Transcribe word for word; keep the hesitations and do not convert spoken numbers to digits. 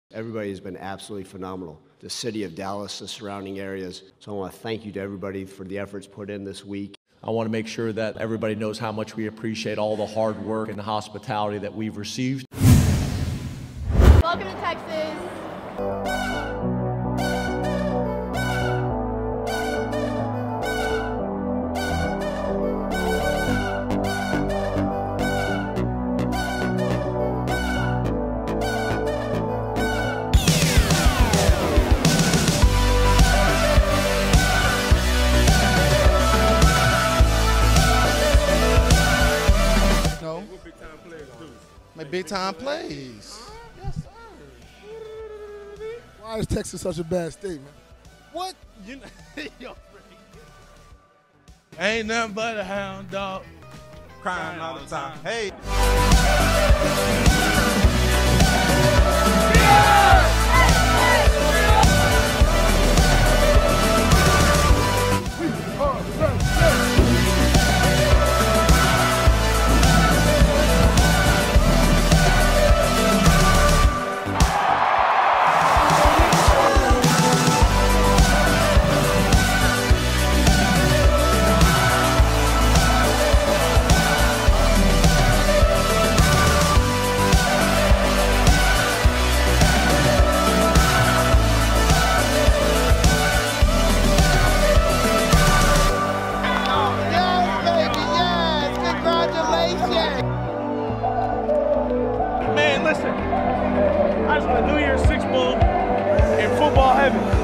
Everybody has been absolutely phenomenal. The city of Dallas, the surrounding areas. So I want to thank you to everybody for the efforts put in this week. I want to make sure that everybody knows how much we appreciate all the hard work and the hospitality that we've received. Welcome to Texas. Make big time plays. Yes, sir. Why is Texas such a bad state, man? What? You know, ain't nothing but a hound dog crying all the time. Hey. Man, listen, I just won a New Year's Six Bowl in football heaven.